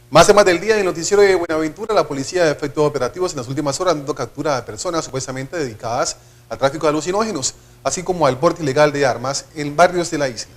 Más temas del día en el noticiero de Buenaventura. La policía efectuó operativos en las últimas horas dando captura de personas supuestamente dedicadas al tráfico de alucinógenos, así como al porte ilegal de armas en barrios de la isla.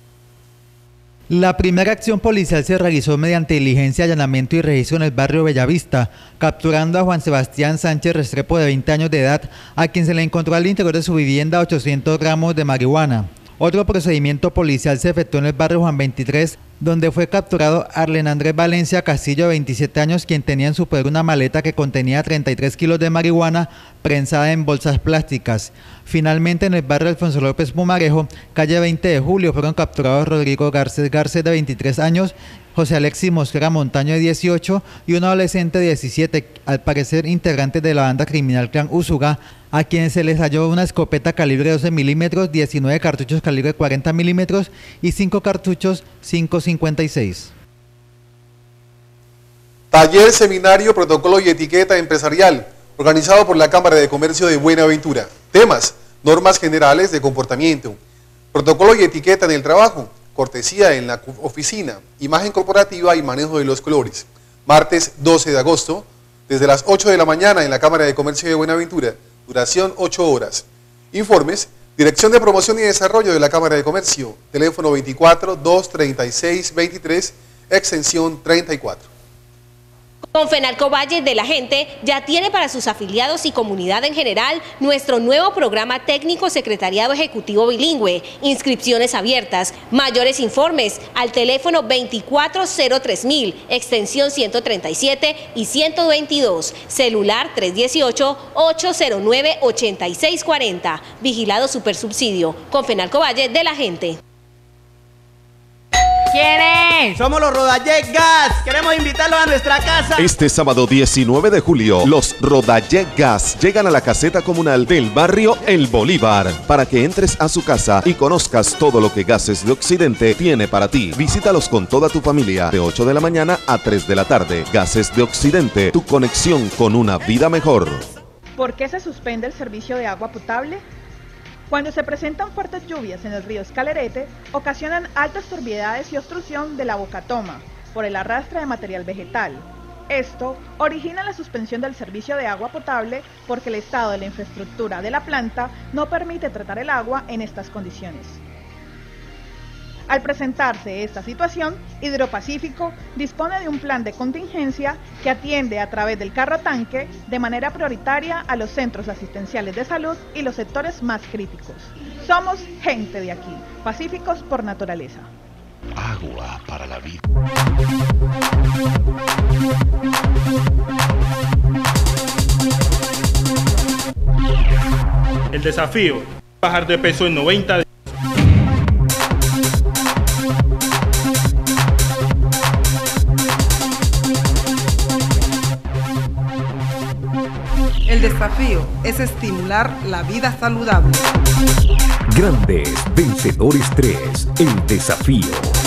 La primera acción policial se realizó mediante diligencia, allanamiento y registro en el barrio Bellavista, capturando a Juan Sebastián Sánchez Restrepo, de 20 años de edad, a quien se le encontró al interior de su vivienda 800 gramos de marihuana. Otro procedimiento policial se efectuó en el barrio Juan 23, donde fue capturado Arlen Andrés Valencia Castillo, de 27 años, quien tenía en su poder una maleta que contenía 33 kilos de marihuana prensada en bolsas plásticas. Finalmente, en el barrio Alfonso López Pumarejo, calle 20 de Julio, fueron capturados Rodrigo Garcés, de 23 años, José Alexis Mosquera Montaño, de 18, y un adolescente de 17, al parecer integrantes de la banda criminal Clan Usuga, a quienes se les halló una escopeta calibre 12 milímetros, 19 cartuchos calibre 40 milímetros y 5 cartuchos 5.56. Taller, seminario, protocolo y etiqueta empresarial, organizado por la Cámara de Comercio de Buenaventura. Temas: normas generales de comportamiento, protocolo y etiqueta en el trabajo, cortesía en la oficina, imagen corporativa y manejo de los colores. Martes 12 de agosto, desde las 8 de la mañana en la Cámara de Comercio de Buenaventura. Duración 8 horas. Informes: Dirección de Promoción y Desarrollo de la Cámara de Comercio. Teléfono 24-236-23, extensión 34. Confenalco Valle de la Gente ya tiene para sus afiliados y comunidad en general nuestro nuevo programa técnico Secretariado Ejecutivo Bilingüe. Inscripciones abiertas. Mayores informes al teléfono 24-03000, extensión 137 y 122. Celular 318-809-8640. Vigilado Supersubsidio. Confenalco Valle de la Gente. ¿Quién es? Somos los Rodallet Gas. Queremos invitarlos a nuestra casa. Este sábado 19 de julio, los Rodallet Gas llegan a la caseta comunal del barrio El Bolívar para que entres a su casa y conozcas todo lo que Gases de Occidente tiene para ti. Visítalos con toda tu familia de 8 de la mañana a 3 de la tarde. Gases de Occidente, tu conexión con una vida mejor. ¿Por qué se suspende el servicio de agua potable? Cuando se presentan fuertes lluvias en el río Escalerete, ocasionan altas turbiedades y obstrucción de la bocatoma por el arrastre de material vegetal. Esto origina la suspensión del servicio de agua potable porque el estado de la infraestructura de la planta no permite tratar el agua en estas condiciones. Al presentarse esta situación, Hidropacífico dispone de un plan de contingencia que atiende a través del carro tanque de manera prioritaria a los centros asistenciales de salud y los sectores más críticos. Somos gente de aquí, pacíficos por naturaleza. Agua para la vida. El desafío: bajar de peso en 90 días. El desafío es estimular la vida saludable. Grandes Vencedores 3, el desafío.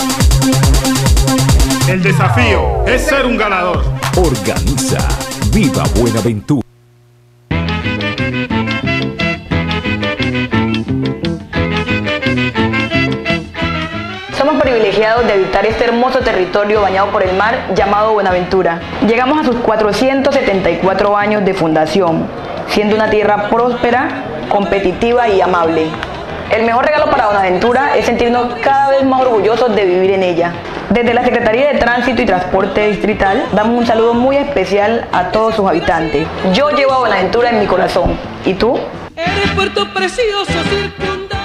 El desafío es ser un ganador. Organiza Viva Buenaventura. Somos privilegiados de habitar este hermoso territorio bañado por el mar llamado Buenaventura. Llegamos a sus 474 años de fundación, siendo una tierra próspera, competitiva y amable. El mejor regalo para Buenaventura es sentirnos cada vez más orgullosos de vivir en ella. Desde la Secretaría de Tránsito y Transporte Distrital damos un saludo muy especial a todos sus habitantes. Yo llevo a Buenaventura en mi corazón. ¿Y tú? Eres puerto precioso, circundado.